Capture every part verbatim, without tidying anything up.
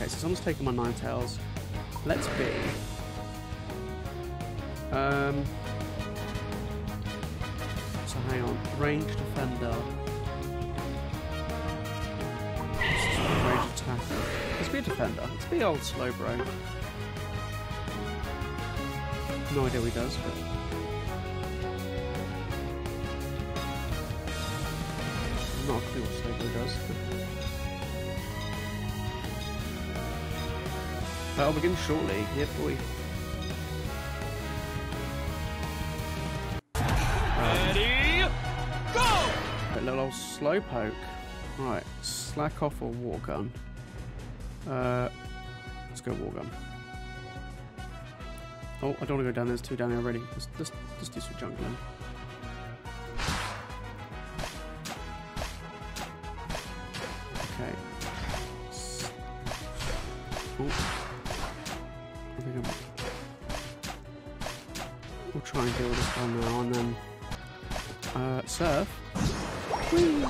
so someone's taking my Ninetales. Let's be. Um. So hang on. Range defender. Range attacker. Let's be a defender. Let's be old Slowbro. No idea what he does, but. Not a clue what Slowbro does. That'll begin shortly. Yeah, boy. Ready, go! A little old Slowpoke. Right, slack off or war gun. Uh, let's go war gun. Oh, I don't want to go down there. There's two down there already. Let's, let's, let's do some jungling. Okay. Ooh. I think I'm... We'll try and deal with this one now and then. Uh, surf. Whee!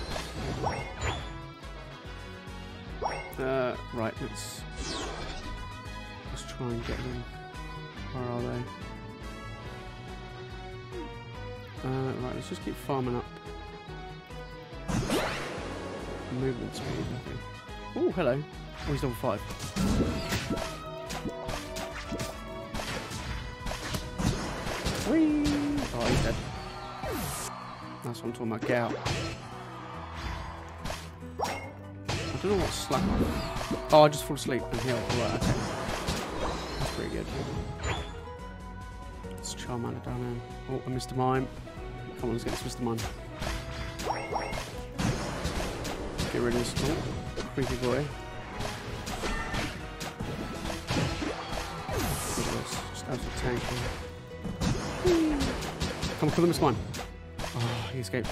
Uh, right, let's... Let's try and get them. Where are they? Uh, right, let's just keep farming up. Movement speed, I think. Oh, hello. Oh, he's level five. Whee! Oh, he's dead. That's what I'm talking about. Get out. I don't know what's slack on. Oh, I just fall asleep and heal. Alright, okay. That's pretty good. Let's Charmander down there. Oh, a Mister Mime. Come on, let's get this Mister Mime. Get rid of this. Oh, creepy boy. Just absolute tank here. Come on, kill the Mister Mime. Oh, he escaped.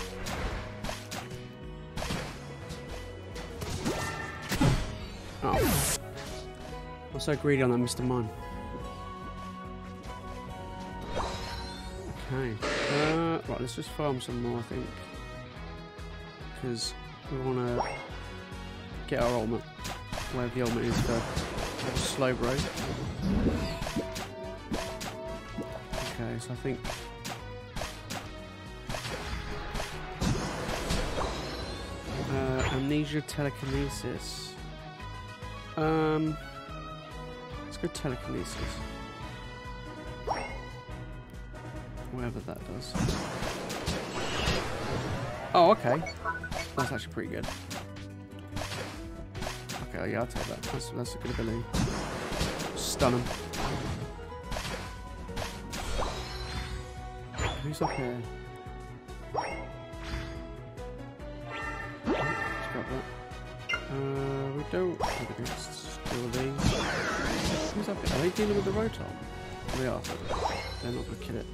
Oh. I'm so greedy on that Mister Mime. Okay. Uh, right, let's just farm some more, I think. Because we want to get our ultimate. Where the ultimate is for Slowbro. Okay, so I think... Uh, amnesia, telekinesis. Um, let's go telekinesis. Whatever that does. Oh, okay. That's actually pretty good. Okay, yeah, I'll take that. That's, that's a good ability. Stun him. Who's up here? Uh, we don't. We can steal these. Who's up here? Are they dealing with the Rotom? They are. They're not going to kill it.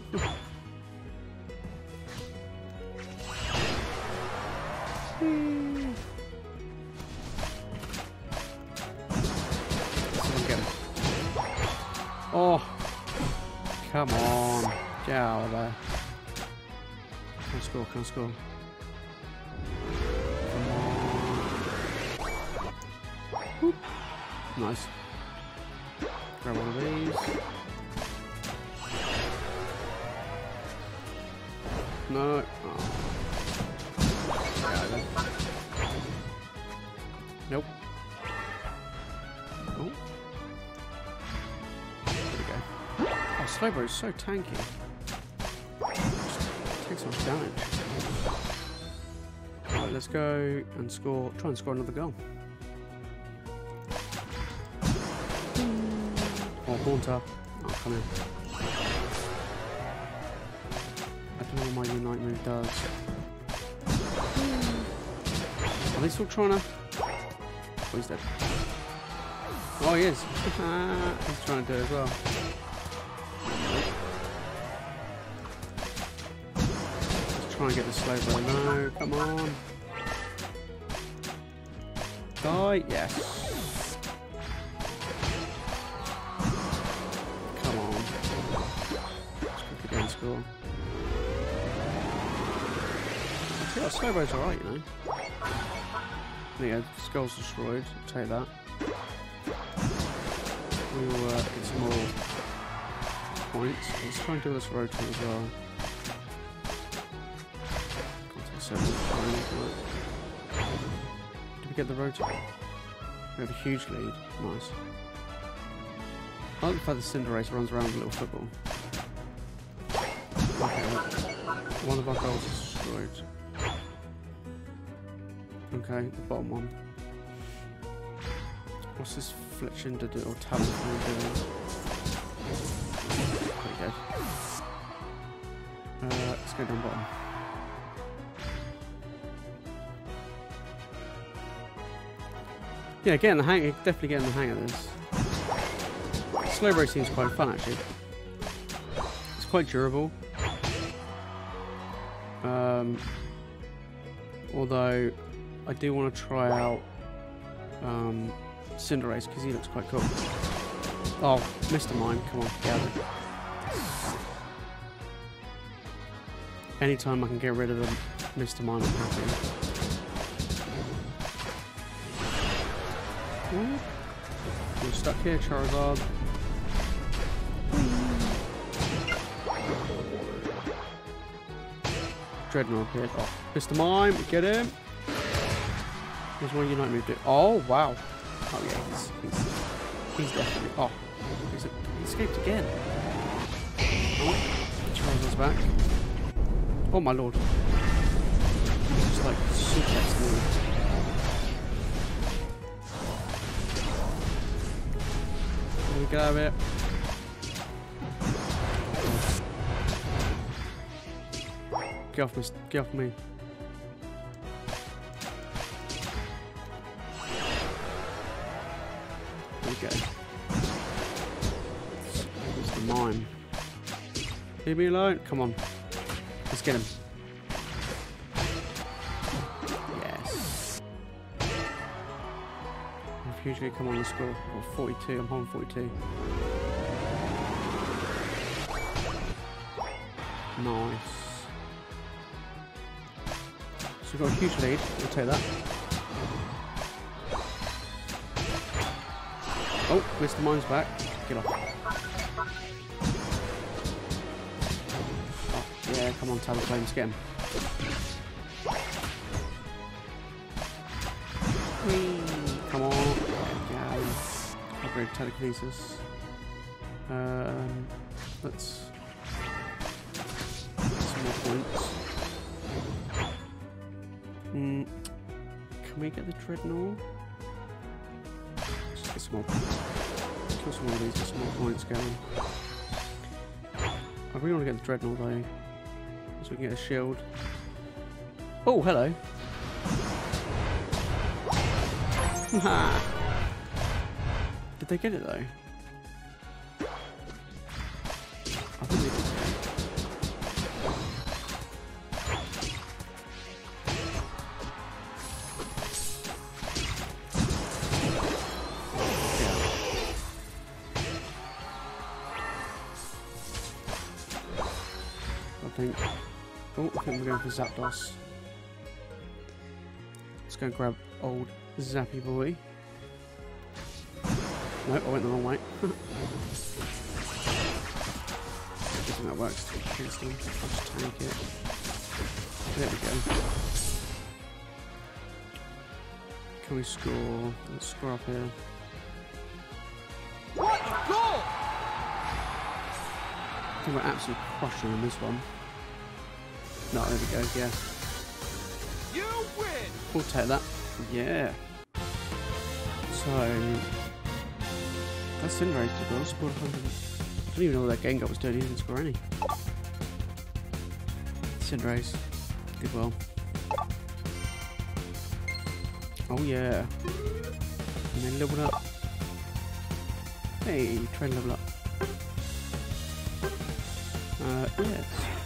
Oh, come on. Get out of there. Can't score, can't score. Whoop. Nice. Grab one of these. No. Oh. Nope. Oh. There we go. Oh, Slowbro is so tanky. Just takes so much damage. Alright, let's go and score. Try and score another goal. Oh, Haunter. Oh, come in. I don't know what my Unite move does. Are they still trying to... Oh, he's dead. Oh, he is. He's trying to do it as well. Let's try and get the Slowbro. No, come on. Die. Yes. Come on. Let's quickly go and score. Yeah, Slowbro's alright, you know. Yeah, Skull's destroyed. I'll take that. we'll uh, get some more points. Let's try and do this rotor as well. Contact seven. Did we get the rotor? We have a huge lead. Nice. I like the fact the Cinderace runs around with a little football. Okay. One of our goals is destroyed. Okay, the bottom one. What's this Fletchinder do or talent doing? Pretty good. Uh, let's go down bottom. Yeah, getting the hang, definitely getting the hang of this. Slowbro seems quite fun actually. It's quite durable. Um, although I do want to try out um, Cinderace because he looks quite cool. Oh, Mister Mime, come on, get out of it. Anytime I can get rid of a Mister Mime, I'm happy. You're stuck here, Charizard. Dreadnought appeared. Oh, Mister Mime, get him. There's one Unite move. Do. Oh wow. Oh yeah, he's he's, he's definitely. Oh, he's a, he escaped again. Oh, Charizard's back. Oh my lord. Just like suplex move. Let me get out of it. Get off me, get off me. There we go. Where's the Mime? Leave me alone. Come on. Let's get him. Yes. Refugee, come on, let's go. Oh, forty-two, I'm holding forty-two. Nice. So we've got a huge lead, we'll take that. Oh, Mister Mime's back. Get off. Oh, yeah, come on, Talonflames, get him. Whee! Come on. There we go. Upgrade telekinesis. Um, let's. Some more points. Mm, can we get the Dreadnought? Let's get some more. Kill some more of these, get some more points going. I really want to get the Dreadnought though, so we can get a shield. Oh, hello. Did they get it though? I think they did. I think. Oh, I think we're going for Zapdos. Let's go and grab old Zappy boy. Nope, I went the wrong way. I think that works. I'll just tank it. There we go. Can we score? Let's score up here. What a goal! I think we're absolutely crushing on this one. No, there we go, yeah. You win! We'll take that. Yeah. So, that's Cinderace to go. Scored one hundred. I don't even know what that Gengar was doing. He didn't score any. Cinderace did well. Oh yeah. And then leveled up. Hey, train level up. Uh, yes.